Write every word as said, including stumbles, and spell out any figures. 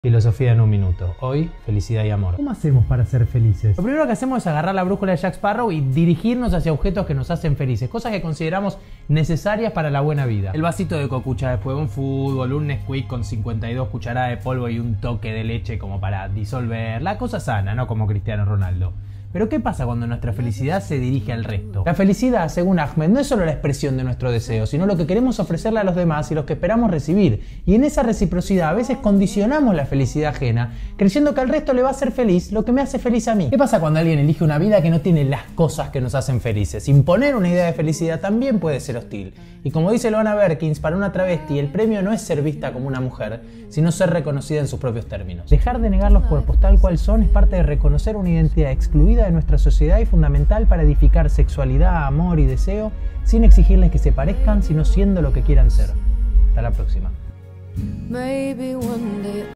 Filosofía en un minuto. Hoy, felicidad y amor. ¿Cómo hacemos para ser felices? Lo primero que hacemos es agarrar la brújula de Jack Sparrow y dirigirnos hacia objetos que nos hacen felices, cosas que consideramos necesarias para la buena vida. El vasito de cocucha después de un fútbol, un Nesquik con cincuenta y dos cucharadas de polvo y un toque de leche como para disolver. La cosa sana, no como Cristiano Ronaldo. Pero ¿qué pasa cuando nuestra felicidad se dirige al resto? La felicidad, según Ahmed, no es solo la expresión de nuestro deseo, sino lo que queremos ofrecerle a los demás y lo que esperamos recibir. Y en esa reciprocidad a veces condicionamos la felicidad ajena, creyendo que al resto le va a hacer feliz lo que me hace feliz a mí. ¿Qué pasa cuando alguien elige una vida que no tiene las cosas que nos hacen felices? Imponer una idea de felicidad también puede ser hostil. Y como dice Loana Berkins, para una travesti el premio no es ser vista como una mujer, sino ser reconocida en sus propios términos. Dejar de negar los cuerpos tal cual son es parte de reconocer una identidad excluida de nuestra sociedad y fundamental para edificar sexualidad, amor y deseo sin exigirles que se parezcan, sino siendo lo que quieran ser. Hasta la próxima.